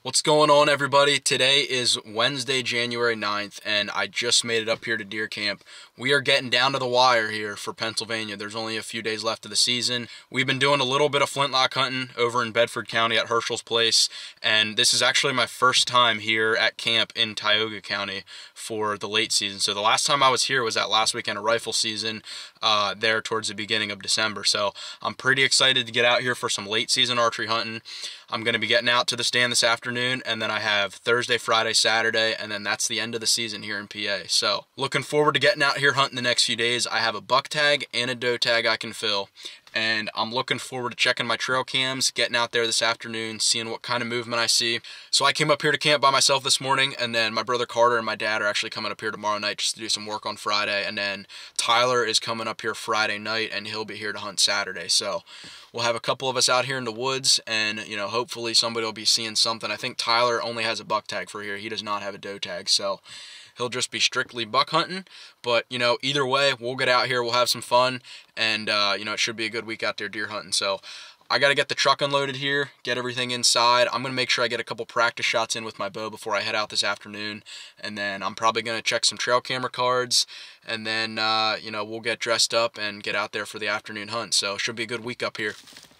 What's going on, everybody? Today is Wednesday, January 9th, and I just made it up here to deer camp. We are getting down to the wire here for Pennsylvania. There's only a few days left of the season. We've been doing a little bit of flintlock hunting over in Bedford County at Herschel's place, and this is actually my first time here at camp in Tioga County for the late season. So the last time I was here was that last weekend of rifle season there towards the beginning of December. So I'm pretty excited to get out here for some late season archery hunting. I'm going to be getting out to the stand this afternoon, and then I have Thursday, Friday, Saturday, and then that's the end of the season here in PA. So looking forward to getting out here hunting the next few days. I have a buck tag and a doe tag I can fill, and I'm looking forward to checking my trail cams, getting out there this afternoon, seeing what kind of movement I see. So I came up here to camp by myself this morning, and then my brother Carter and my dad are actually coming up here tomorrow night just to do some work on Friday, and then Tyler is coming up here Friday night, and he'll be here to hunt Saturday. So we'll have a couple of us out here in the woods, and hopefully somebody will be seeing something. I think Tyler only has a buck tag for here. He does not have a doe tag, so he'll just be strictly buck hunting. But either way, we'll get out here, we'll have some fun, and it should be a good week out there deer hunting. So I got to get the truck unloaded here, get everything inside. I'm going to make sure I get a couple practice shots in with my bow before I head out this afternoon. And then I'm probably going to check some trail camera cards. And then, we'll get dressed up and get out there for the afternoon hunt. So it should be a good week up here.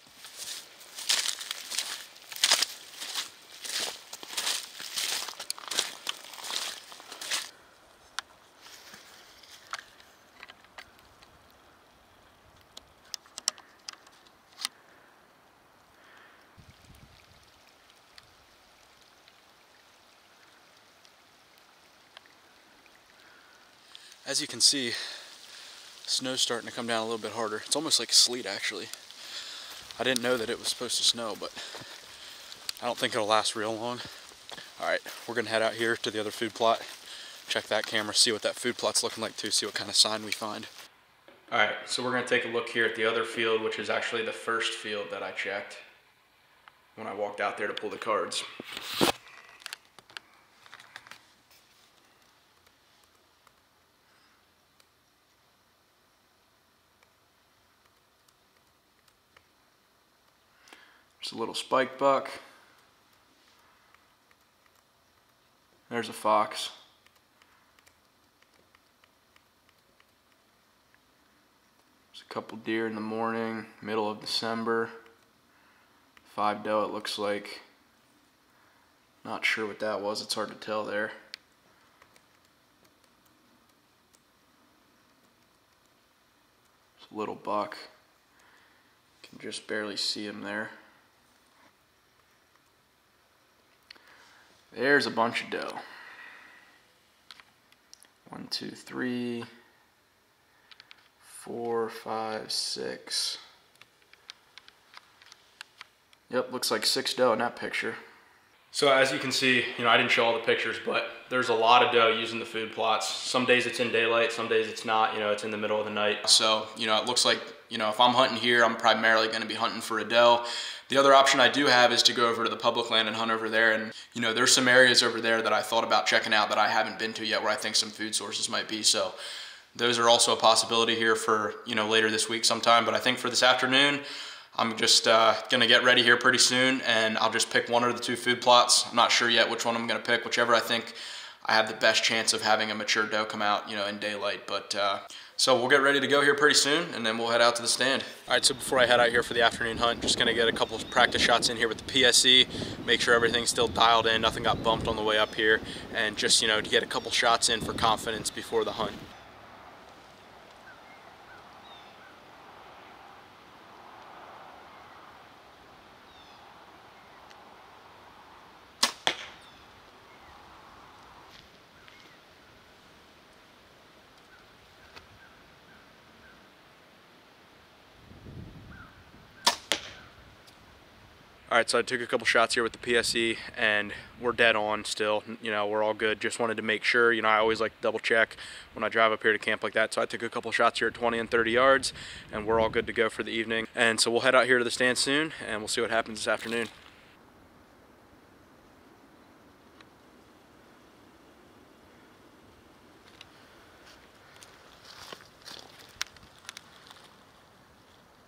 As you can see, snow's starting to come down a little bit harder. It's almost like sleet, actually. I didn't know that it was supposed to snow, but I don't think it'll last real long. Alright, we're gonna head out here to the other food plot, check that camera, see what that food plot's looking like too, see what kind of sign we find. Alright, so we're gonna take a look here at the other field, which is actually the first field that I checked when I walked out there to pull the cards. There's a little spike buck. There's a fox. There's a couple deer in the morning, middle of December. 5 doe it looks like. Not sure what that was, it's hard to tell there. There's a little buck. Can just barely see him there. There's a bunch of doe. 1, 2, 3, 4, 5, 6. Yep, looks like 6 doe in that picture. So as you can see, I didn't show all the pictures, but there's a lot of doe using the food plots. Some days it's in daylight, some days it's not, it's in the middle of the night. So, it looks like, if I'm hunting here, I'm primarily going to be hunting for a doe. The other option I do have is to go over to the public land and hunt over there. And, there's some areas over there that I thought about checking out that I haven't been to yet where I think some food sources might be. So those are also a possibility here for, later this week sometime. But I think for this afternoon, I'm just going to get ready here pretty soon, and I'll just pick one or the 2 food plots. I'm not sure yet which one I'm going to pick, whichever I think I have the best chance of having a mature doe come out, in daylight. But so we'll get ready to go here pretty soon, and then we'll head out to the stand. All right, so before I head out here for the afternoon hunt, just gonna get a couple of practice shots in here with the PSE, make sure everything's still dialed in, nothing got bumped on the way up here, and just, to get a couple shots in for confidence before the hunt. All right, so I took a couple shots here with the PSE, and we're dead on still. We're all good. Just wanted to make sure, I always like to double check when I drive up here to camp like that. So I took a couple shots here at 20 and 30 yards, and we're all good to go for the evening. And so we'll head out here to the stand soon, and we'll see what happens this afternoon.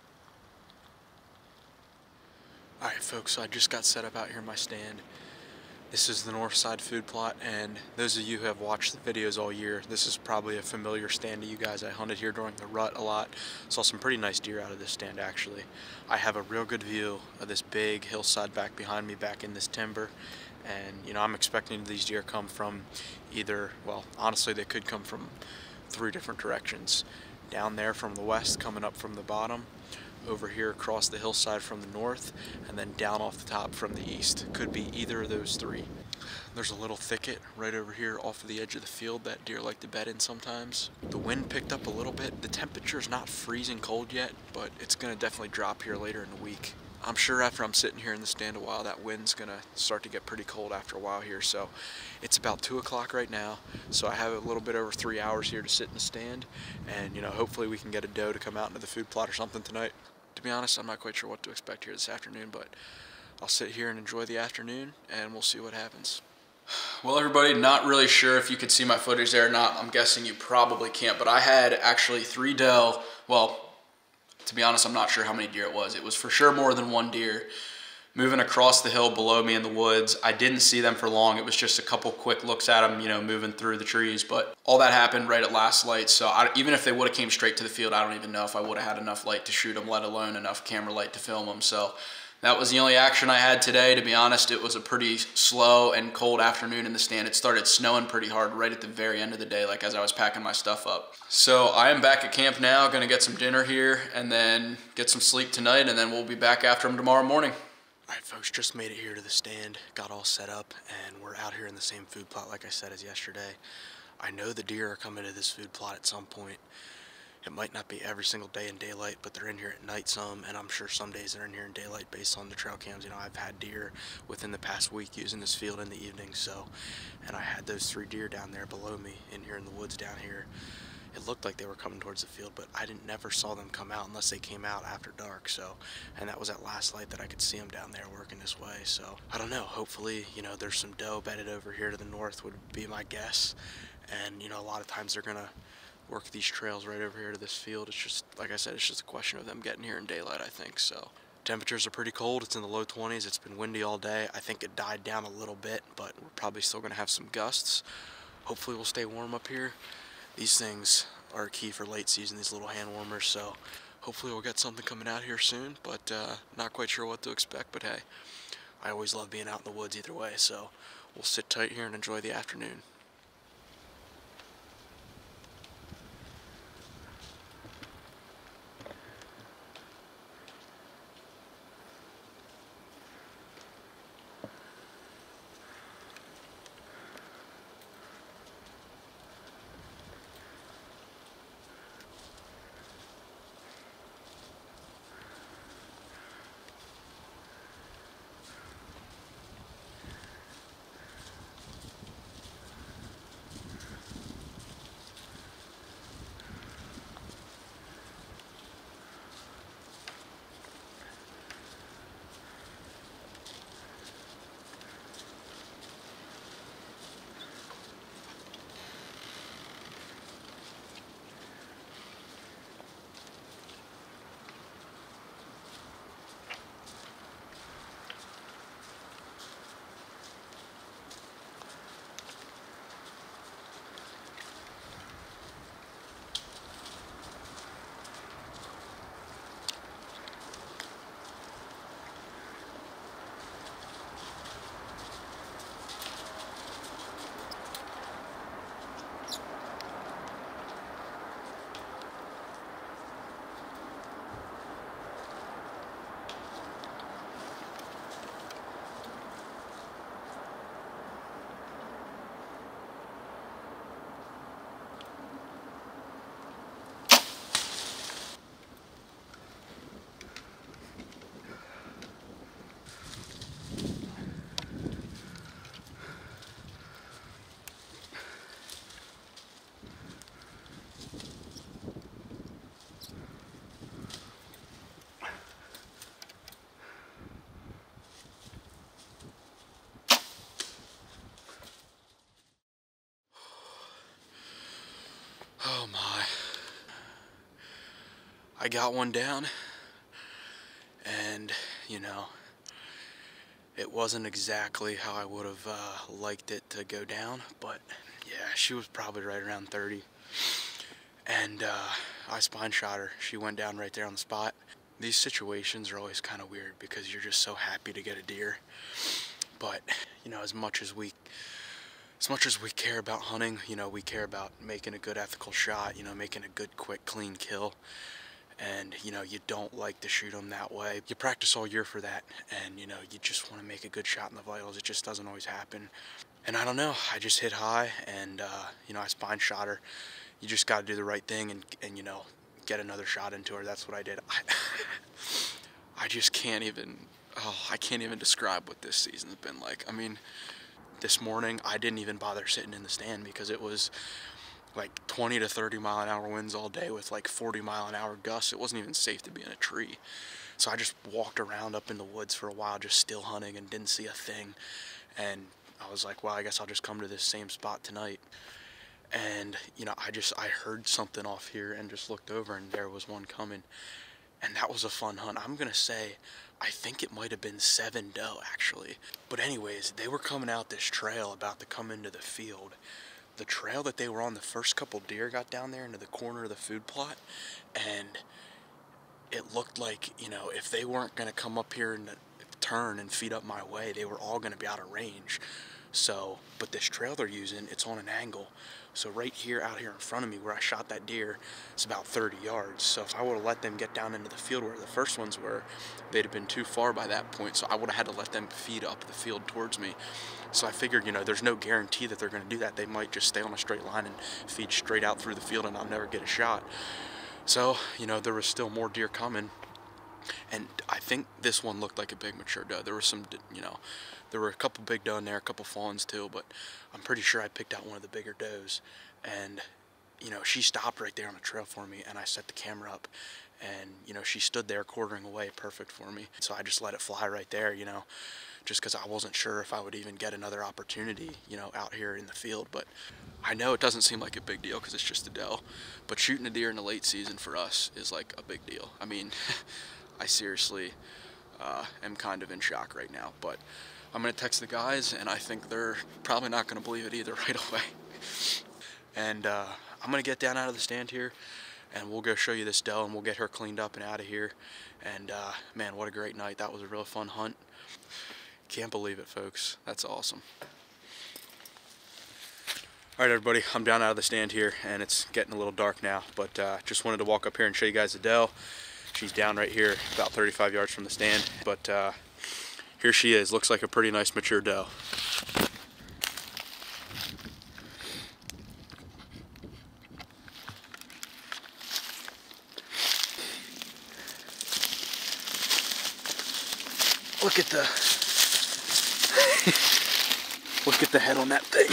Alright folks, so I just got set up out here in my stand. This is the north side food plot, and those of you who have watched the videos all year, this is probably a familiar stand to you guys. I hunted here during the rut a lot. Saw some pretty nice deer out of this stand actually. I have a real good view of this big hillside back behind me back in this timber, and you know, I'm expecting these deer come from either, well, honestly they could come from 3 different directions. Down there from the west, coming up from the bottom, over here across the hillside from the north, and then down off the top from the east. Could be either of those 3. There's a little thicket right over here off of the edge of the field that deer like to bed in sometimes. The wind picked up a little bit. The temperature's not freezing cold yet, but it's gonna definitely drop here later in the week. I'm sure after I'm sitting here in the stand a while, that wind's gonna start to get pretty cold after a while here. So it's about 2 o'clock right now, so I have a little bit over 3 hours here to sit in the stand, and you know, hopefully we can get a doe to come out into the food plot or something tonight. To be honest, I'm not quite sure what to expect here this afternoon, but I'll sit here and enjoy the afternoon, and we'll see what happens. Well, everybody, not really sure if you could see my footage there or not. I'm guessing you probably can't, but I had actually 3 doe. Well, to be honest, I'm not sure how many deer it was. It was for sure more than 1 deer moving across the hill below me in the woods. I didn't see them for long. It was just a couple quick looks at them, you know, moving through the trees. But all that happened right at last light. So even if they would have came straight to the field, I don't even know if I would have had enough light to shoot them, let alone enough camera light to film them. So that was the only action I had today. To be honest, it was a pretty slow and cold afternoon in the stand. It started snowing pretty hard right at the very end of the day, like as I was packing my stuff up. So I am back at camp now, gonna get some dinner here and then get some sleep tonight, and then we'll be back after them tomorrow morning. Alright folks, just made it here to the stand, got all set up, and we're out here in the same food plot like I said as yesterday. I know the deer are coming to this food plot at some point. It might not be every single day in daylight, but they're in here at night some, and I'm sure some days they're in here in daylight based on the trail cams. You know, I've had deer within the past week using this field in the evening, so, and I had those 3 deer down there below me in here in the woods down here. It looked like they were coming towards the field, but I never saw them come out unless they came out after dark. So, and that was at last light that I could see them down there working this way. So I don't know, hopefully, you know, there's some doe bedded over here to the north would be my guess. And you know, a lot of times they're gonna work these trails right over here to this field. It's just, like I said, it's just a question of them getting here in daylight, I think. So temperatures are pretty cold. It's in the low 20s. It's been windy all day. I think it died down a little bit, but we're probably still gonna have some gusts. Hopefully we'll stay warm up here. These things are key for late season, these little hand warmers, so hopefully we'll get something coming out here soon, but not quite sure what to expect. But hey, I always love being out in the woods either way, so we'll sit tight here and enjoy the afternoon. Oh my. I got one down, and you know, It wasn't exactly how I would have liked it to go down, but yeah, she was probably right around 30. And I spine shot her. She went down right there on the spot. These situations are always kind of weird because you're just so happy to get a deer. But, you know, as much as we care about hunting, you know, we care about making a good ethical shot, you know, making a good, quick, clean kill. And, you know, you don't like to shoot them that way. You practice all year for that, and, you know, you just want to make a good shot in the vitals. It just doesn't always happen. And I don't know, I just hit high, and, you know, I spine shot her. You just got to do the right thing and, you know, get another shot into her. That's what I did. I just can't even, I can't even describe what this season's been like. I mean, this morning, I didn't even bother sitting in the stand because it was like 20 to 30 mile an hour winds all day with like 40 mile an hour gusts. It wasn't even safe to be in a tree. So I just walked around up in the woods for a while, just still hunting, and didn't see a thing. And I was like, well, I guess I'll just come to this same spot tonight. And, you know, I heard something off here and just looked over, and there was one coming. And that was a fun hunt. I'm going to say, I think it might have been 7 doe, actually. But anyways, they were coming out this trail about to come into the field. The trail that they were on, the first couple deer got down there into the corner of the food plot, and it looked like, you know, if they weren't going to come up here and turn and feed up my way, they were all going to be out of range. So, but this trail they're using, it's on an angle. So right here, out here in front of me where I shot that deer, it's about 30 yards. So if I would have let them get down into the field where the first ones were, they'd have been too far by that point. So I would have had to let them feed up the field towards me. So I figured, you know, there's no guarantee that they're going to do that. They might just stay on a straight line and feed straight out through the field, and I'll never get a shot. So, you know, there was still more deer coming. And I think this one looked like a big mature doe. There were some, you know, there were a couple big doe in there, a couple fawns too, but I'm pretty sure I picked out one of the bigger does. And, you know, she stopped right there on the trail for me, and I set the camera up, and, you know, she stood there quartering away perfect for me. So I just let it fly right there, you know, just because I wasn't sure if I would even get another opportunity, you know, out here in the field. But I know it doesn't seem like a big deal because it's just a doe, but shooting a deer in the late season for us is like a big deal. I mean, I seriously am kind of in shock right now, but I'm going to text the guys, and I think they're probably not going to believe it either right away. And I'm going to get down out of the stand here, and we'll go show you this doe, and we'll get her cleaned up and out of here. And man, what a great night. That was a real fun hunt. Can't believe it, folks. That's awesome. All right, everybody, I'm down out of the stand here, and it's getting a little dark now, but just wanted to walk up here and show you guys the doe. She's down right here, about 35 yards from the stand, but here she is. Looks like a pretty nice mature doe. Look at the look at the head on that thing.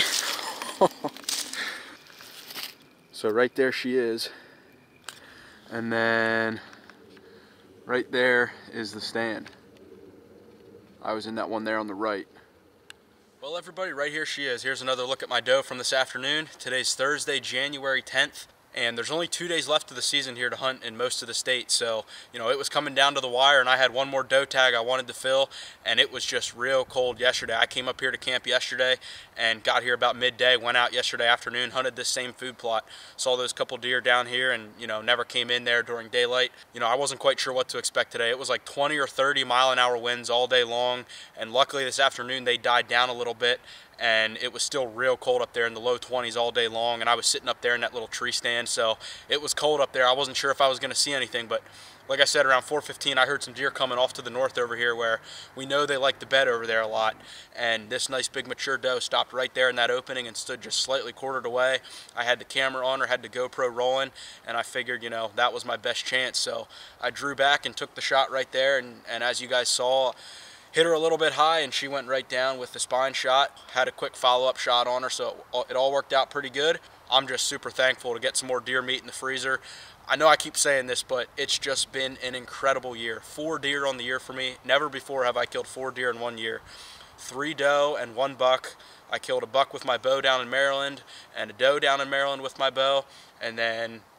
So right there she is, and then right there is the stand. I was in that one there on the right. Well, everybody, right here she is. Here's another look at my doe from this afternoon. Today's Thursday, January 10th. And there's only 2 days left of the season here to hunt in most of the state. So, you know, it was coming down to the wire, and I had one more doe tag I wanted to fill, and it was just real cold yesterday. I came up here to camp yesterday and got here about midday, went out yesterday afternoon, hunted this same food plot, saw those couple deer down here, and, you know, never came in there during daylight. You know, I wasn't quite sure what to expect today. It was like 20 or 30 mile an hour winds all day long, and luckily this afternoon they died down a little bit, and it was still real cold up there in the low 20s all day long, and I was sitting up there in that little tree stand, so it was cold up there. I wasn't sure if I was going to see anything, but like I said, around 4:15 I heard some deer coming off to the north over here where we know they like to bed over there a lot, and this nice big mature doe stopped right there in that opening and stood just slightly quartered away. I had the camera on her, had the GoPro rolling, and I figured, you know, that was my best chance, so I drew back and took the shot right there, and as you guys saw, hit her a little bit high, and she went right down with the spine shot. Had a quick follow-up shot on her, so it all worked out pretty good. I'm just super thankful to get some more deer meat in the freezer. I know I keep saying this, but it's just been an incredible year. 4 deer on the year for me. Never before have I killed 4 deer in 1 year. 3 doe and 1 buck. I killed a buck with my bow down in Maryland, and a doe down in Maryland with my bow, and then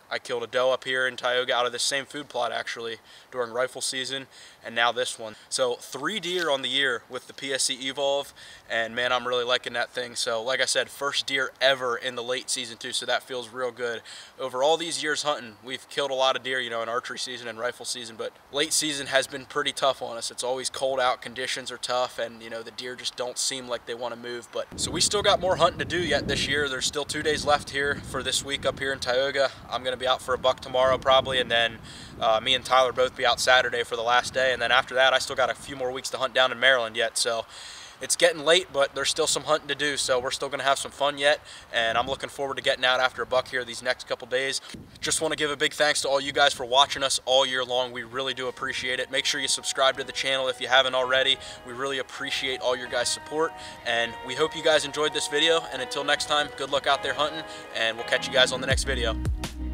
I killed a doe up here in Tioga out of this same food plot actually during rifle season, and now this one. So 3 deer on the year with the PSE Evolve, and man, I'm really liking that thing. So like I said, first deer ever in the late season too, so that feels real good. Over all these years hunting, we've killed a lot of deer, you know, in archery season and rifle season, but late season has been pretty tough on us. It's always cold out, conditions are tough, and you know, the deer just don't seem like they want to move. But so we still got more hunting to do yet this year. There's still 2 days left here for this week up here in Tioga. I'm gonna be out for a buck tomorrow probably, and then me and Tyler both be out Saturday for the last day, and then after that I still got a few more weeks to hunt down in Maryland yet. So it's getting late, but there's still some hunting to do, so we're still gonna have some fun yet, and I'm looking forward to getting out after a buck here these next couple days. Just want to give a big thanks to all you guys for watching us all year long. We really do appreciate it. Make sure you subscribe to the channel if you haven't already. We really appreciate all your guys' support, and we hope you guys enjoyed this video, and until next time, good luck out there hunting, and we'll catch you guys on the next video.